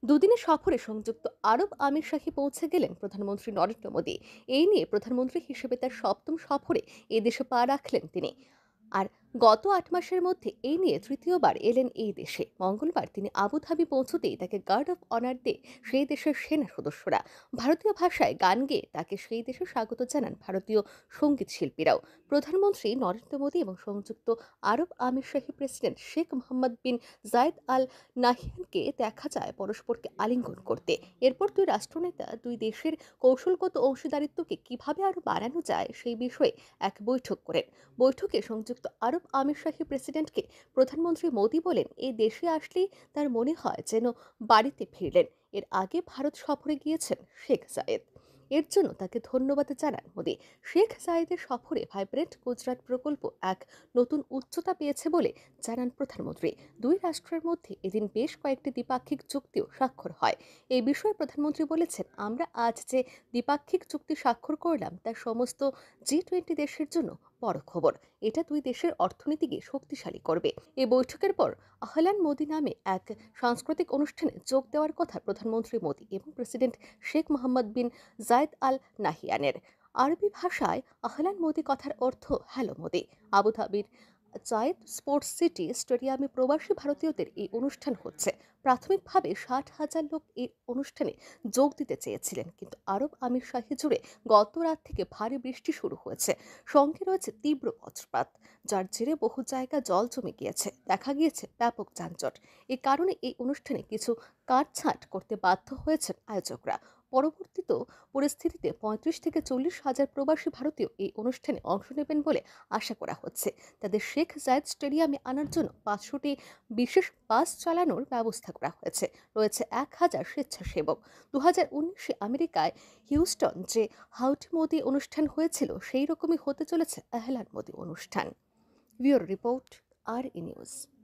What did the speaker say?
দুদিনের সফরে সংযুক্ত আরব আমিরশাহী পৌঁছে গেলেন প্রধানমন্ত্রী নরেন্দ্র মোদী। এই নিয়ে প্রধানমন্ত্রী হিসেবে তার সপ্তম সফরে এদেশে পা রাখলেন তিনি। আর গত ৮ মাসের মধ্যে এই নিয়ে তৃতীয়বার এলেন এই দেশে। মঙ্গলবার তিনি আবুধাবি পৌঁছতেই তাকে গার্ড অফ অনার দিয়ে সেই দেশের সেনা সদস্যরা। ভারতীয় ভাষায় গান গেয়ে তাকে সেই দেশে স্বাগত জানান ভারতীয় সঙ্গীত শিল্পীরাও। প্রধানমন্ত্রী নরেন্দ্র মোদী এবং সংযুক্ত আরব আমিরশাহী president Sheikh Mohammed bin Zayed Al নাহিয়ানকে দেখা যায় পরস্পরকে আলিঙ্গন করতে। এরপর দুই রাষ্ট্রনেতা দুই দেশের কৌশলগত অংশীদারিত্বকে কিভাবে আরো বাড়ানো যায় সেই বিষয়ে এক বৈঠক করেন। বৈঠকে সংযুক্ত আরব আমিরশাহী প্রেসিডেন্টকে প্রধানমন্ত্রী মোদী বলেন, এই দেশে আসলেই তার মনে হয় যেন বাড়িতে ফিরলেন। এর আগে ভারত সফরে গিয়েছেন শেখ জায়েদ। এর জন্য তাকে ধন্যবাদ জানান মোদী। শেখ জায়েদের সফরে ভাইব্রেন্ট গুজরাট প্রকল্প এক নতুন উচ্চতা পেয়েছে বলে জানান প্রধানমন্ত্রী। দুই রাষ্ট্রের মধ্যে এদিন বেশ কয়েকটি দ্বিপাক্ষিক চুক্তিও স্বাক্ষর হয়। এই বিষয়ে প্রধানমন্ত্রী বলেছেন, আমরা আজ যে দ্বিপাক্ষিক চুক্তি স্বাক্ষর করলাম তা সমস্ত G20 দেশের জন্য বড় খবর। এটা দুই দেশের অর্থনীতিকে শক্তিশালী করবে। এই বৈঠকের পর আহলান মোদি নামে এক সাংস্কৃতিক অনুষ্ঠানে যোগ দেওয়ার কথা প্রধানমন্ত্রী মোদী এবং president Sheikh Mohammed bin Zayed Al নাহিয়ানের। আরবি ভাষায় আহলান মোদি কথার অর্থ হ্যালো মোদি। আবুধাবির জায়েদ স্পোর্টস সিটি স্টেডিয়ামে প্রবাসী ভারতীয়দের এই অনুষ্ঠান হচ্ছে। প্রাথমিকভাবে ৬০,০০০ লোক এই অনুষ্ঠানে যোগ দিতে চেয়েছিলেন, কিন্তু আরব আমিরশাহী জুড়ে গত রাত থেকে ভারী বৃষ্টি শুরু হয়েছে। সঙ্গে রয়েছে তীব্র বজ্রপাত, যার জেরে বহু জায়গা জল জমে গিয়েছে। দেখা গিয়েছে ব্যাপক যানজট। এ কারণে এই অনুষ্ঠানে কিছু কাটছাঁট করতে বাধ্য হয়েছেন আয়োজকরা। পরবর্তীত পরিস্থিতিতে ৩৫ থেকে ৪০,০০০ প্রবাসী ভারতীয় এই অনুষ্ঠানে অংশ নেবেন বলে আশা করা হচ্ছে। তাদের শেখ জায়েদ স্টেডিয়ামে আনার জন্য ৫০০টি বিশেষ বাস চালানোর ব্যবস্থা করা হয়েছে। রয়েছে ১,০০০ স্বেচ্ছাসেবক। ২০১৯-এ আমেরিকায় হিউস্টন যে হাউডি মোদি অনুষ্ঠান হয়েছিল সেই রকমই হতে চলেছে আহলান মোদি অনুষ্ঠান। Bureau report, R E news.